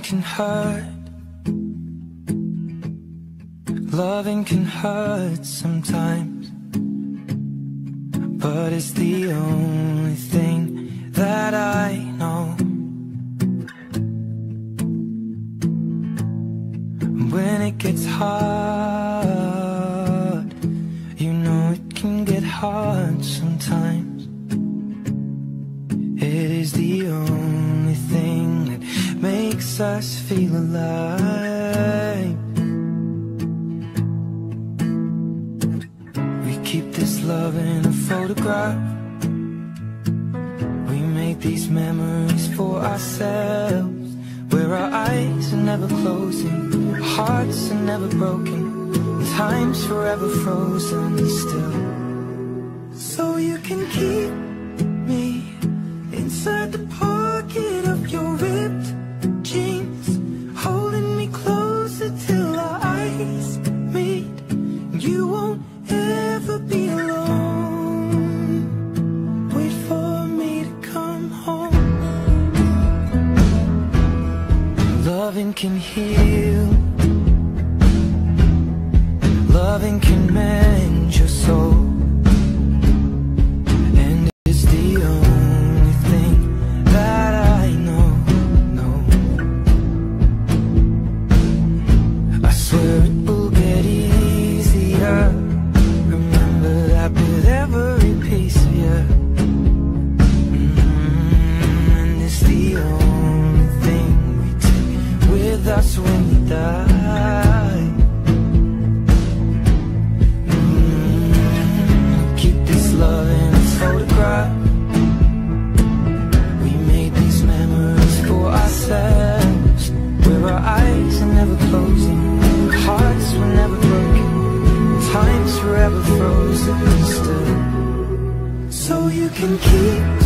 can hurt. Loving can hurt sometimes, but it's the only thing that I know. When it gets hard, you know it can get hard sometimes. It is the only thing that makes us feel alive. We keep this love in a photograph. We make these memories for ourselves, where our eyes are never closing, our hearts are never broken, and time's forever frozen still. So you can keep me inside the pocket of your ripped jeans, holding me closer till our eyes meet. You won't ever be alone. Wait for me to come home. Loving can heal. Loving can mend your soul. That's when we die. Keep this love in a photograph. We made these memories for ourselves, where our eyes are never closing, our hearts were never broken, time's forever frozen still. So you can keep